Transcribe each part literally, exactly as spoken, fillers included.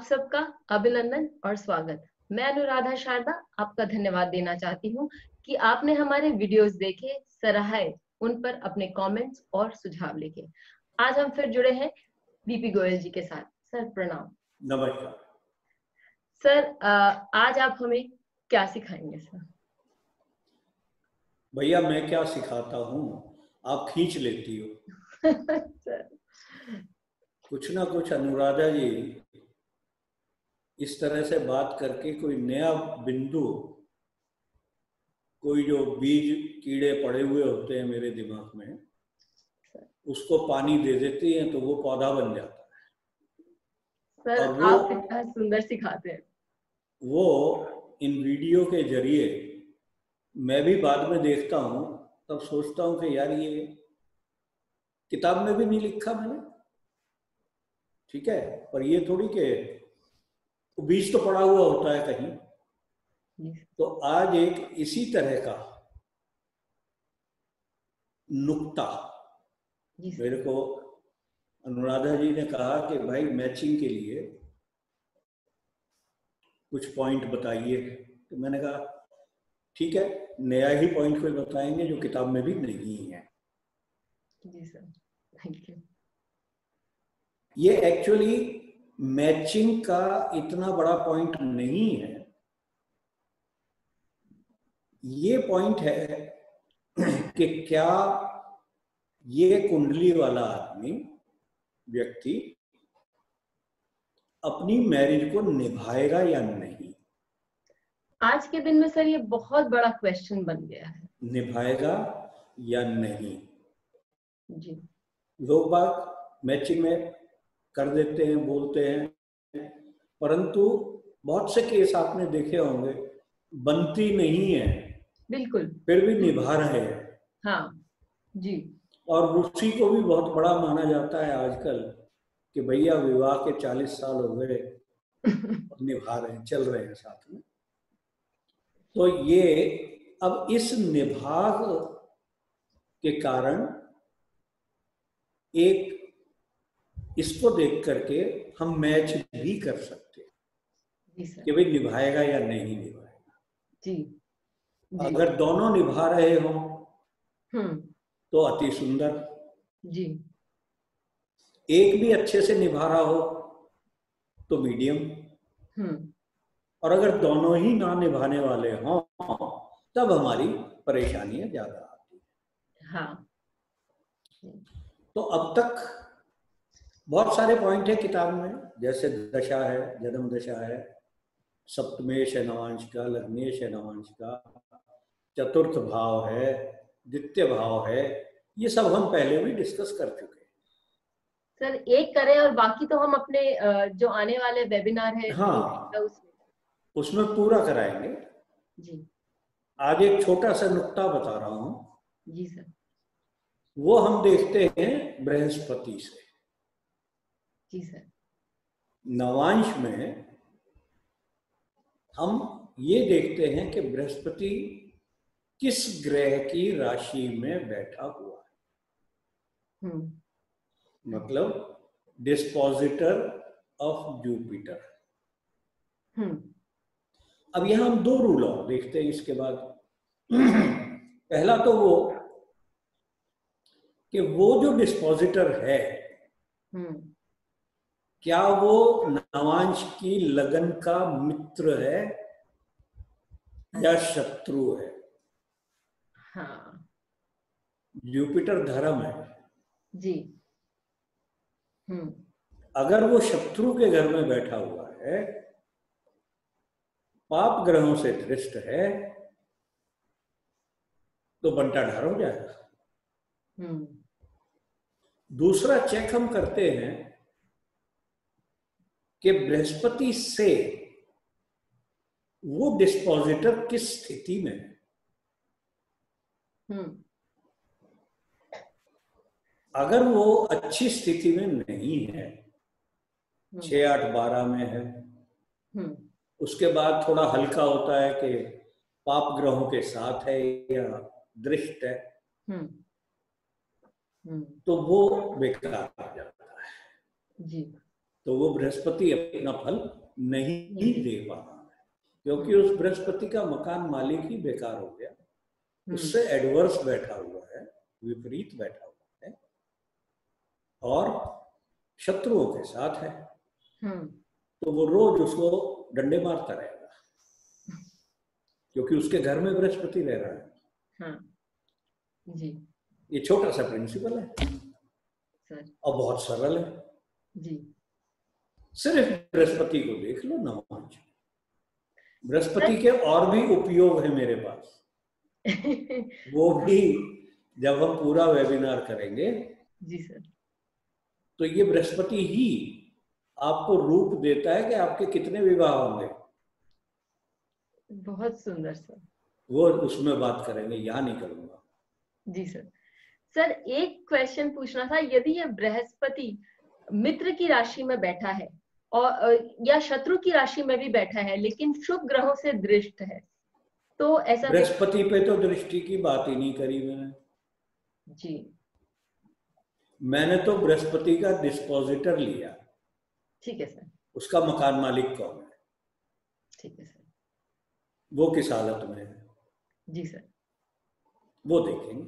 आप सबका अभिनंदन और स्वागत। मैं अनुराधा शारदा आपका धन्यवाद देना चाहती हूँ कि आपने हमारे वीडियोस देखे, सराहे, उन पर अपने कमेंट्स और सुझाव लिखे। आज हम फिर जुड़े हैं बीपी गोयल जी के साथ। सर प्रणाम। नमस्कार सर। आज आप हमें क्या सिखाएंगे सर? भैया, मैं क्या सिखाता हूँ, आप खींच लेती हो। सर कुछ ना कुछ अनुराधा जी इस तरह से बात करके कोई नया बिंदु, कोई जो बीज कीड़े पड़े हुए होते हैं मेरे दिमाग में, उसको पानी दे देती हैं तो वो पौधा बन जाता है। सर और वो आप इतना सुंदर सिखाते हैं। वो इन वीडियो के जरिए मैं भी बाद में देखता हूँ, तब सोचता हूँ कि यार ये किताब में भी नहीं लिखा मैंने, ठीक है, पर ये थोड़ी के बीज तो पड़ा हुआ होता है कहीं। तो आज एक इसी तरह का नुक्ता मेरे को अनुराधा जी ने कहा कि भाई मैचिंग के लिए कुछ पॉइंट बताइए। तो मैंने कहा ठीक है, नया ही पॉइंट कोई बताएंगे जो किताब में भी नहीं है। जी सर, थैंक यू। ये एक्चुअली मैचिंग का इतना बड़ा पॉइंट नहीं है, ये पॉइंट है कि क्या ये कुंडली वाला आदमी, व्यक्ति अपनी मैरिज को निभाएगा या नहीं। आज के दिन में सर ये बहुत बड़ा क्वेश्चन बन गया है। निभाएगा या नहीं। जी। लोग बात मैचिंग में कर देते हैं, बोलते हैं, परंतु बहुत से केस आपने देखे होंगे बनती नहीं है, बिल्कुल, फिर भी निभा रहे हैं। हाँ जी। और उसी को भी बहुत बड़ा माना जाता है आजकल कि भैया विवाह के चालीस साल हो गए निभा रहे हैं, चल रहे हैं साथ में। तो ये अब इस निभाव के कारण एक इसको देख करके हम मैच भी कर सकते हैं कि भाई निभाएगा या नहीं निभाएगा। जी, जी। अगर दोनों निभा रहे हो तो अति सुंदर। जी। एक भी अच्छे से निभा रहा हो तो मीडियम। और अगर दोनों ही ना निभाने वाले हों तब हमारी परेशानियां ज्यादा आती हैं। हाँ। तो अब तक बहुत सारे पॉइंट है किताब में, जैसे दशा है, जन्म दशा है, सप्तमेश है नवांश का, लग्नेश है नवांश का, चतुर्थ भाव है, द्वितीय भाव है, ये सब हम पहले भी डिस्कस कर चुके हैं। सर एक करें और बाकी तो हम अपने जो आने वाले वेबिनार है हाँ उसमें उसमें पूरा कराएंगे। जी। आज एक छोटा सा नुक्ता बता रहा हूं। जी सर। वो हम देखते हैं बृहस्पति से। जी सर। नवांश में हम ये देखते हैं कि बृहस्पति किस ग्रह की राशि में बैठा हुआ है। मतलब डिस्पोजिटर ऑफ जुपिटर। अब यहां हम दो रूल और देखते हैं इसके बाद। पहला तो वो कि वो जो डिस्पोजिटर है क्या वो नवांश की लगन का मित्र है या शत्रु है। हाँ। जुपिटर धर्म है जी। हम्म। अगर वो शत्रु के घर में बैठा हुआ है, पाप ग्रहों से दृष्ट है, तो बंटा ढार हो जाएगा। दूसरा चेक हम करते हैं कि बृहस्पति से वो डिस्पोजिटर किस स्थिति में है। अगर वो अच्छी स्थिति में नहीं है, छह आठ बारह में है, उसके बाद थोड़ा हल्का होता है कि पाप ग्रहों के साथ है या दृष्ट है, तो वो बेकार हो जाता है। जी। तो वो बृहस्पति अपना फल नहीं दे पा रहा है, क्योंकि उस बृहस्पति का मकान मालिक ही बेकार हो गया, उससे एडवर्स बैठा हुआ है, विपरीत बैठा हुआ है और शत्रुओं के साथ है। तो वो रोज उसको डंडे मारता रहेगा, क्योंकि उसके घर में बृहस्पति रह रहा है। हाँ, जी। ये छोटा सा प्रिंसिपल है सर, और बहुत सरल है जी। सिर्फ बृहस्पति को देख लो नवांश। बृहस्पति के और भी उपयोग है मेरे पास वो भी जब हम पूरा वेबिनार करेंगे जी सर, तो ये बृहस्पति ही आपको रूप देता है कि आपके कितने विवाह होंगे। बहुत सुंदर सर, वो उसमें बात करेंगे, यहाँ नहीं करूंगा। जी सर। सर एक क्वेश्चन पूछना था, यदि ये बृहस्पति मित्र की राशि में बैठा है और या शत्रु की राशि में भी बैठा है लेकिन शुभ ग्रहों से दृष्ट है, तो ऐसा बृहस्पति पे तो दृष्टि की बात ही नहीं करी मैंने जी। मैंने तो बृहस्पति का डिस्पोजिटर लिया। ठीक है सर। उसका मकान मालिक कौन है? ठीक है सर। वो किस हालत में है? जी सर, वो देखेंगे।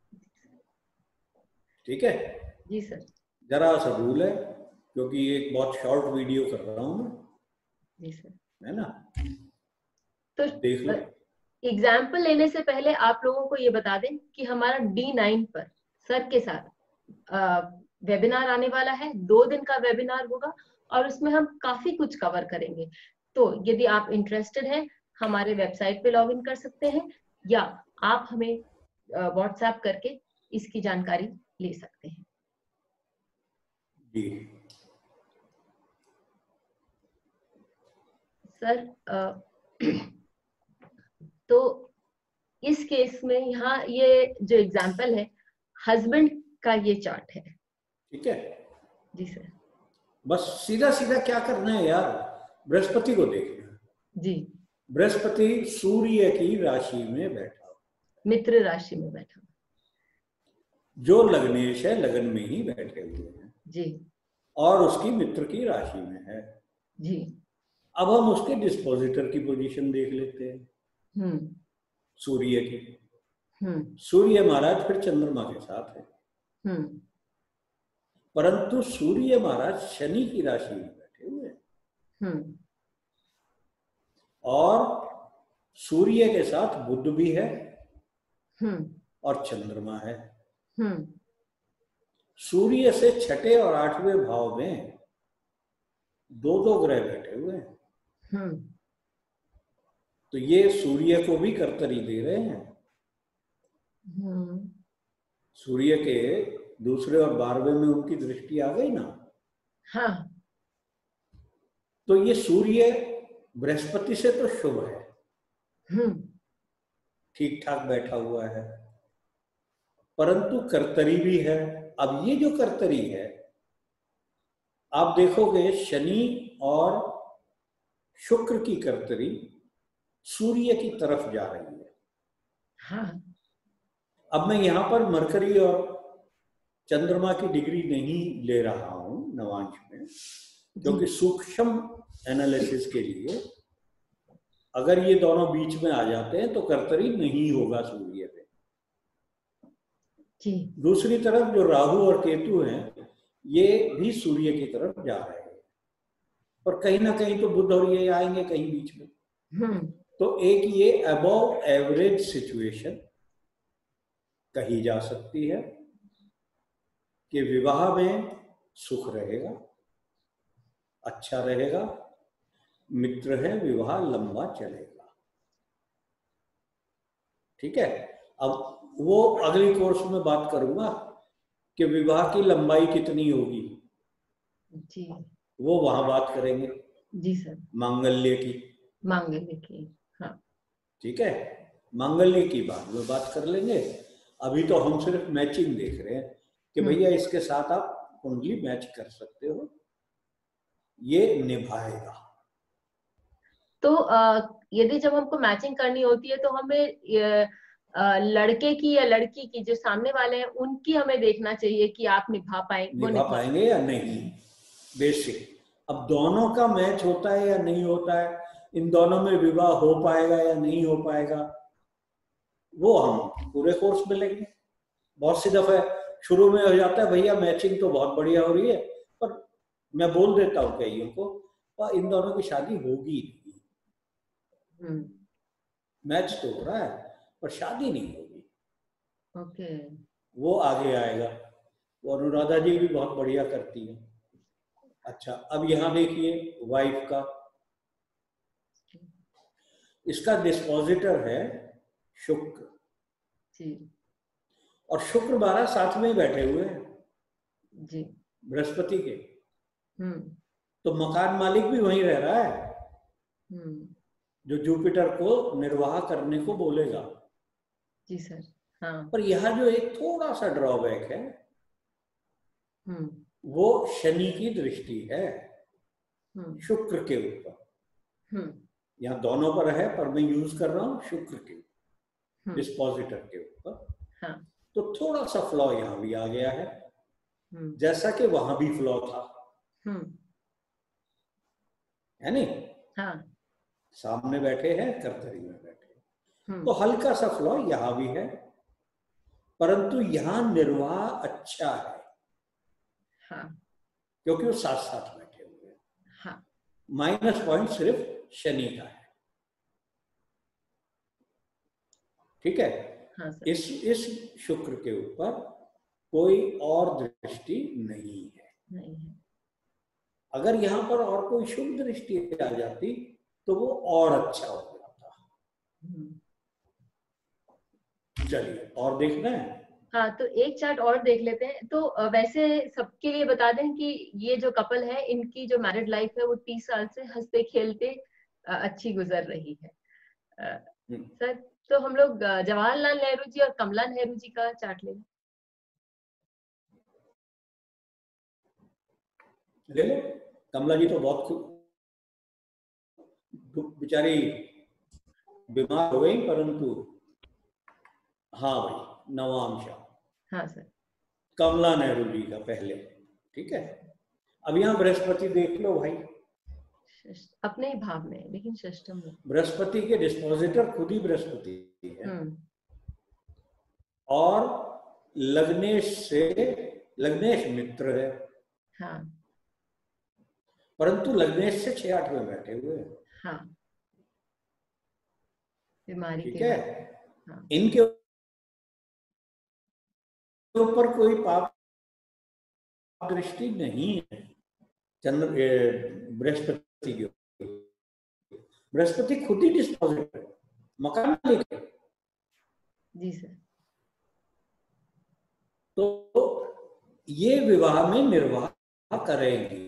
ठीक है जी सर। जरा सा रूल है, क्योंकि एक बहुत शॉर्ट वीडियो कर रहा हूं मैं। जी सर, है ना? तो देख लो। एग्जाम्पल लेने से पहले आप लोगों को ये बता दें कि हमारा डी नाइन पर सर के साथ वेबिनार आने वाला है। दो दिन का वेबिनार होगा और उसमें हम काफी कुछ कवर करेंगे। तो यदि आप इंटरेस्टेड हैं, हमारे वेबसाइट पे लॉग इन कर सकते हैं या आप हमें व्हाट्सएप करके इसकी जानकारी ले सकते हैं। जी सर, आ, तो इस केस में यहाँ ये जो एग्जाम्पल है, हस्बैंड का ये चार्ट है। ठीक है जी सर। बस सीधा सीधा क्या करना है यार, बृहस्पति को देखना। जी। बृहस्पति सूर्य की राशि में बैठा हो, मित्र राशि में बैठा, जो लग्नेश है लगन में ही बैठे हुए हैं जी, और उसकी मित्र की राशि में है जी। अब हम उसके डिस्पोजिटर की पोजीशन देख लेते हैं, हम्म सूर्य की। हम्म सूर्य महाराज फिर चंद्रमा के साथ है, हम्म परंतु सूर्य महाराज शनि की राशि में बैठे हुए हैं हम्म और सूर्य के साथ बुध भी है हम्म और चंद्रमा है। हम्म सूर्य से छठे और आठवें भाव में दो दो ग्रह बैठे हुए हैं। हम्म तो ये सूर्य को भी कर्तरी दे रहे हैं। हम्म सूर्य के दूसरे और बारहवें में उनकी दृष्टि आ गई ना। हाँ। तो ये सूर्य बृहस्पति से तो शुभ है, हम्म ठीक ठाक बैठा हुआ है, परंतु कर्तरी भी है। अब ये जो कर्तरी है, आप देखोगे शनि और शुक्र की कर्तरी सूर्य की तरफ जा रही है। हाँ। अब मैं यहां पर मरकरी और चंद्रमा की डिग्री नहीं ले रहा हूं नवांश में, क्योंकि सूक्ष्म एनालिसिस के लिए अगर ये दोनों बीच में आ जाते हैं तो कर्तरी नहीं होगा सूर्य पे। जी। दूसरी तरफ जो राहु और केतु हैं, ये भी सूर्य की तरफ जा रहे हैं, और कहीं ना कहीं तो बुध और ये आएंगे कहीं बीच में। हम्म तो एक ये अबव एवरेज सिचुएशन कही जा सकती है कि विवाह में सुख रहेगा, अच्छा रहेगा, मित्र है, विवाह लंबा चलेगा। ठीक है, अब वो अगली कोर्स में बात करूंगा कि विवाह की लंबाई कितनी होगी, जी, वो वहां बात करेंगे। जी सर। मांगल्य की, मांगल्य की, हाँ। ठीक है, मांगल्य की बात में बात कर लेंगे। अभी तो हम सिर्फ मैचिंग देख रहे हैं कि भैया इसके साथ आप कुंडली मैच कर सकते हो, ये निभाएगा। तो यदि जब हमको मैचिंग करनी होती है तो हमें आ, लड़के की या लड़की की जो सामने वाले हैं उनकी हमें देखना चाहिए कि आप निभा पाए निभा पाएंगे या नहीं। बेसिक अब दोनों का मैच होता है या नहीं होता है, इन दोनों में विवाह हो पाएगा या नहीं हो पाएगा, वो हम पूरे कोर्स में लेंगे। बहुत सी दफे शुरू में हो जाता है भैया मैचिंग तो बहुत बढ़िया हो रही है, पर मैं बोल देता हूँ कईयों को पर इन दोनों की शादी होगी नहीं, मैच तो हो रहा है पर शादी नहीं होगी। ओके, वो आगे आएगा। वो अनुराधा जी भी बहुत बढ़िया करती है। अच्छा, अब यहाँ देखिए वाइफ का, इसका डिस्पोजिटर है शुक्र जी और शुक्र बारह साथ में ही बैठे हुए हैं जी, बृहस्पति के। हम्म तो मकान मालिक भी वहीं रह रहा है हम्म, जो जुपिटर को निर्वाह करने को बोलेगा। जी सर, हाँ, पर यहाँ जो एक थोड़ा सा ड्रॉबैक है हम्म वो शनि की दृष्टि है हम्म शुक्र के ऊपर। हम्म, यहाँ दोनों पर है पर मैं यूज कर रहा हूँ शुक्र के हम्म, डिस्पोजिटर के ऊपर। हाँ, तो थोड़ा सा फ्लॉ यहाँ भी आ गया है, हम्म जैसा कि वहां भी फ्लॉ था, हम्म, है नहीं? हाँ, सामने बैठे हैं, करतरी में बैठे हैं, हम्म, तो हल्का सा फ्लॉ यहां भी है, परंतु यहां निर्वाह अच्छा है हाँ, क्योंकि वो साथ साथ बैठे हुए हैं। हाँ, माइनस पॉइंट सिर्फ शनि का है, ठीक है? हाँ सर, इस इस शुक्र के ऊपर कोई और दृष्टि नहीं है। नहीं है, अगर यहाँ पर और कोई शुभ दृष्टि आ जाती तो वो और अच्छा हो जाता। हम्म, चलिए और देखना है। हाँ, तो एक चार्ट और देख लेते हैं। तो अ, वैसे सबके लिए बता दें कि ये जो कपल है इनकी जो मैरिड लाइफ है वो तीस साल से हंसते खेलते अ, अच्छी गुजर रही है। अ, सर, तो हम लोग अ, जवाहरलाल नेहरू जी और कमला नेहरू जी का चार्ट ले लें। ले लो। कमला जी तो बहुत बेचारी बीमार हो गई, परंतु हाँ भाई नवांशा हाँ सर, कमला नेहरू जी का पहले, ठीक है? अब यहाँ बृहस्पति देख लो भाई, अपने ही भाव में लेकिन षष्टम में। बृहस्पति के डिस्पोजिटर खुद ही बृहस्पति है हम्म, और लग्नेश से लग्नेश मित्र है, हाँ, परंतु लग्नेश से छह आठ में बैठे हुए हैं, हाँ, बीमारी ठीक के है? बाद, हाँ, इनके ऊपर कोई पाप दृष्टि नहीं है चंद्र बृहस्पति की। बृहस्पति खुद ही डिस्पोजिट है, मकान मालिक है। जी सर, तो ये विवाह में निर्वाह करेंगी।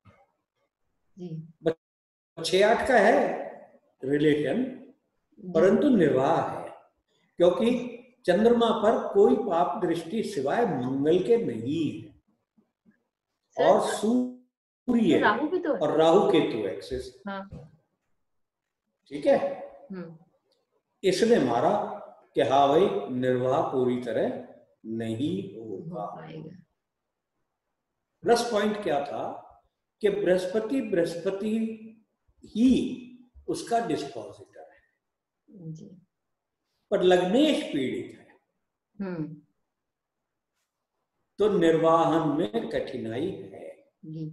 जी, छह आठ का है रिलेशन, परंतु निर्वाह है क्योंकि चंद्रमा पर कोई पाप दृष्टि सिवाय मंगल के नहीं है सर, और सूर्य तो राहु भी तो है। और राहु केतु एक्सिस, हाँ, ठीक है? हम्म, इसने मारा कि हाँ भाई निर्वाह पूरी तरह नहीं हो होगा। पाएगा। प्लस पॉइंट क्या था कि बृहस्पति बृहस्पति ही उसका डिस्पोजिटर है, जी, पर लग्नेश पीड़ित है, हम्म, तो निर्वाहन में कठिनाई है। जी,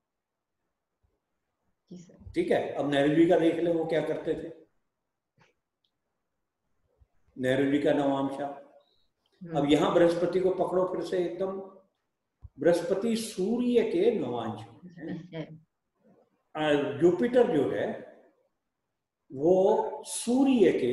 जी सर, ठीक है? अब नेहरू जी का देख ले, वो क्या करते थे। नेहरू जी का नवांशा। अब यहां बृहस्पति को पकड़ो फिर से एकदम, बृहस्पति सूर्य के नवांश में है। जुपिटर जो है वो सूर्य के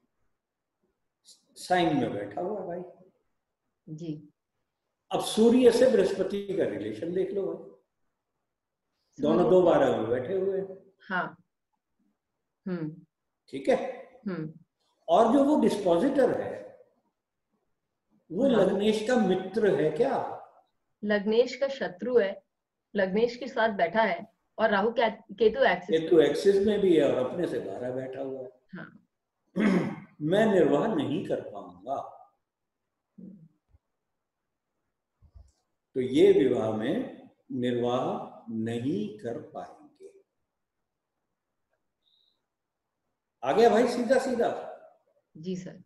साइन में बैठा हुआ भाई जी। अब सूर्य से बृहस्पति का रिलेशन देख लो भाई, दोनों दो बारह में बैठे हुए हैं। हाँ, हम्म, ठीक है? हम्म, और जो वो डिस्पोजिटर है वो लग्नेश का मित्र है क्या? लग्नेश का शत्रु है, लग्नेश के साथ बैठा है और राहु केतु एक्सिस केतु एक्सिस में भी है और अपने से बारह बैठा हुआ है। हाँ। मैं निर्वाह नहीं कर पाऊंगा। तो ये विवाह में निर्वाह नहीं कर पाएंगे। आ गया भाई सीधा सीधा? जी सर।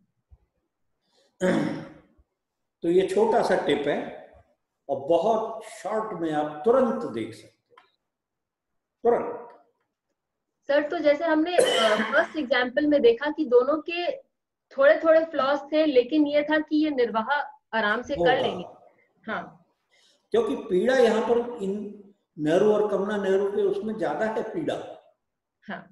तो ये छोटा सा टिप है और बहुत शॉर्ट में आप तुरंत देख सकते हैं, तुरंत। सर तो जैसे हमने फर्स्ट एग्जाम्पल में देखा कि दोनों के थोड़े थोड़े फ्लॉज थे, लेकिन ये था कि ये निर्वाह आराम से कर लेंगे। हाँ, क्योंकि पीड़ा यहाँ पर इन नेहरू और कमला नेहरू के उसमें ज्यादा है पीड़ा। हाँ,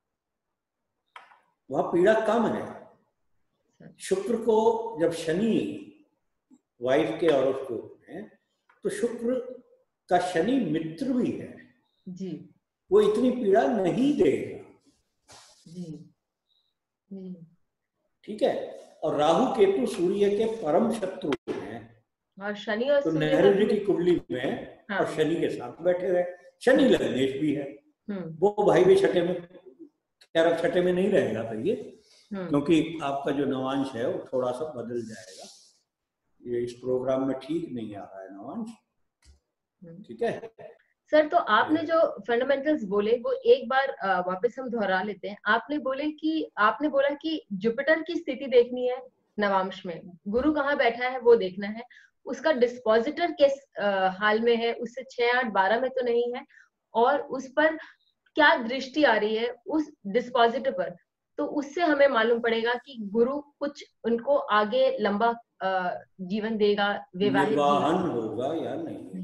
वहां पीड़ा कम है। शुक्र को जब शनि वाइफ के और उसको है, तो शुक्र का शनि मित्र भी है जी, वो इतनी पीड़ा नहीं देगा। जी, जी। ठीक है। और राहु केतु सूर्य के परम शत्रु हैं, और शनि और तो सूर्य नेहरू जी की कुंडली में हाँ। और शनि के साथ बैठे रहे। शनि लग्नेश भी है, वो भाई भी छठे में, खैर छठे में नहीं रहेगा तो ये, क्योंकि आपका जो नवांश है वो थोड़ा सा बदल जाएगा। ये इस प्रोग्राम में ठीक नहीं आ रहा है नवांश। ठीक है सर, तो आपने जो फंडामेंटल्स बोले वो एक बार वापस हम दोहरा लेते हैं। आपने बोले कि आपने बोला कि जुपिटर की स्थिति देखनी है नवांश में, गुरु कहाँ बैठा है वो देखना है, उसका डिस्पोजिटर किस हाल में है, उससे छह आठ बारह में तो नहीं है, और उस पर क्या दृष्टि आ रही है उस डिस्पोजिटर पर, तो उससे हमें मालूम पड़ेगा कि गुरु कुछ उनको आगे लंबा जीवन देगा, वैवाहिक जीवन होगा या नहीं।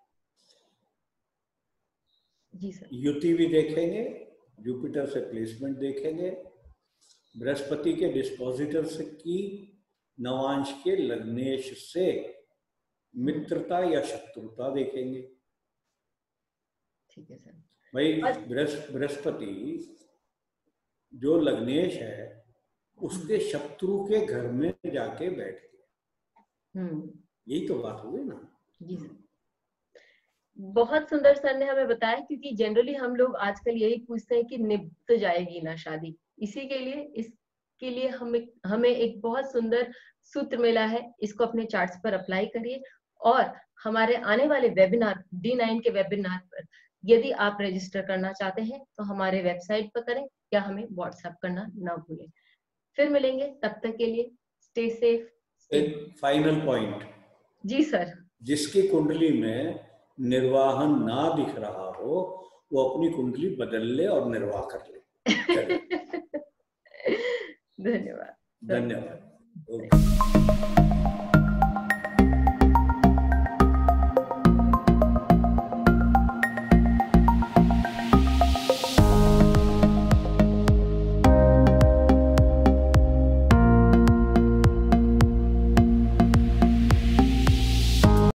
जी सर। युति भी देखेंगे, जुपिटर से प्लेसमेंट देखेंगे, बृहस्पति के डिस्पोजिटर से की नवांश के लग्नेश से मित्रता या शत्रुता देखेंगे। ठीक है सर। भाई बृहस्पति जो लग्नेश है उसके शत्रु के घर में जाके बैठ गया, यही तो बात हुई ना। जी सर, बहुत सुंदर सर ने हमें बताया, क्योंकि जनरली हम लोग आजकल यही पूछते हैं कि निभ जाएगी ना शादी। इसी के लिए इसके लिए हमें हमें एक बहुत सुंदर सूत्र मिला है, इसको अपने चार्ट्स पर अप्लाई करिए। और हमारे आने वाले वेबिनार डी नाइन के वेबिनार पर यदि आप रजिस्टर करना चाहते हैं तो हमारे वेबसाइट पर करें या हमें व्हाट्सएप करना ना भूलें। फिर मिलेंगे, तब तक के लिए स्टे सेफ। एक फाइनल पॉइंट। जी सर। जिसकी कुंडली में निर्वाहन ना दिख रहा हो वो अपनी कुंडली बदल ले और निर्वाह कर ले। धन्यवाद। धन्यवाद।